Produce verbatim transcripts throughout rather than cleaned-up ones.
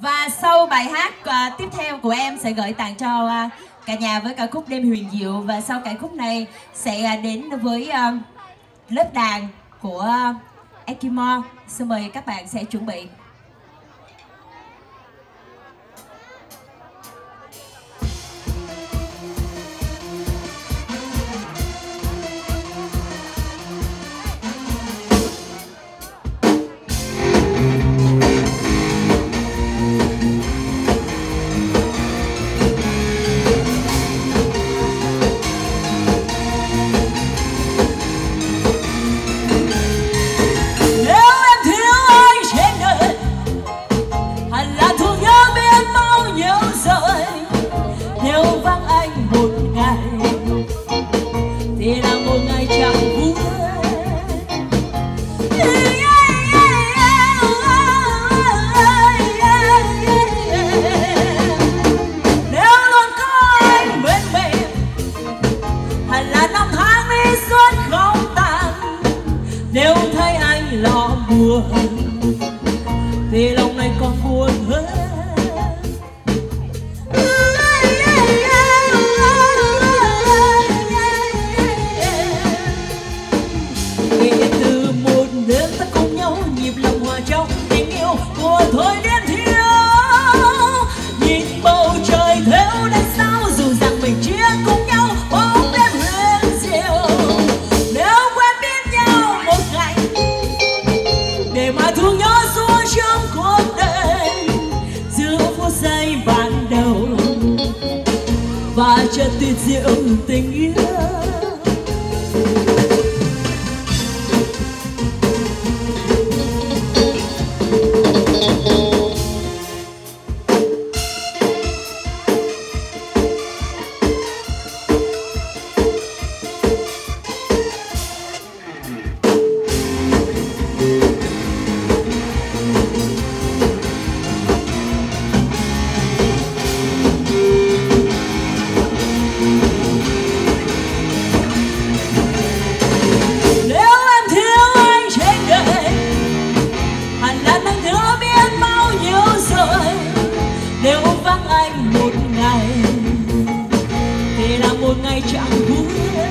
Và sau bài hát uh, tiếp theo của em sẽ gửi tặng cho uh, cả nhà với ca khúc Đêm Huyền Diệu. Và sau ca khúc này sẽ uh, đến với uh, lớp đàn của uh, Ekimo. Xin mời các bạn sẽ chuẩn bị. Thì là một ngày chẳng vui. Nếu luôn có anh bên mình, hay là năm tháng đi suốt không tàn. Nếu thấy anh lo buồn thì lòng này còn buồn hơn. Mùa thôi đến thiếu, nhìn bầu trời theo đến sao, dù rằng mình chia cùng nhau bóng đêm huyền diệu. Nếu quen biết nhau một ngày để mà thương nhớ suốt trong cuộc đời, giữa phút giây ban đầu và chợt tuyệt diệu tình yêu. Nếu vắng anh một ngày thì là một ngày chẳng vui.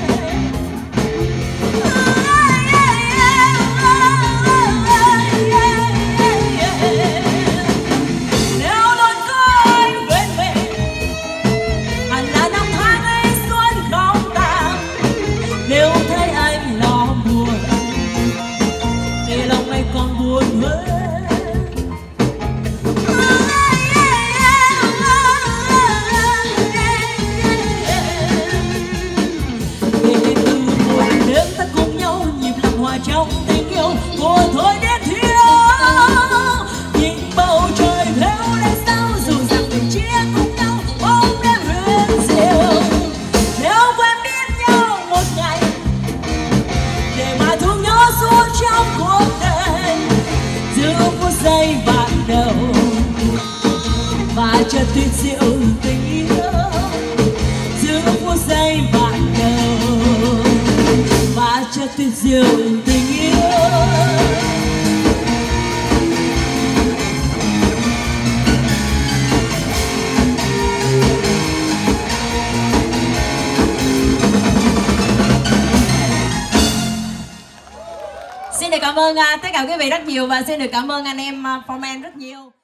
Nếu luôn có anh bên mình, hẳn là năm tháng ấy xuân không tàn. Nếu thấy anh lo buồn thì lòng anh còn buồn hơn. Trong tình yêu mùa thôi đến thiếu, nhìn bầu trời theo đến sao, dù rằng mình chia cùng nhau bóng đêm huyền diệu. Nếu quen biết nhau một ngày để mà thương nhớ suốt trong cuộc đời, giữa phút giây ban đầu và chợt tuyệt diệu tình yêu. Giữa phút giây ban đầu và chợt tuyệt diệu tình yêu. Xin được cảm ơn uh, tất cả quý vị rất nhiều, và xin được cảm ơn anh em uh, Foreman rất nhiều.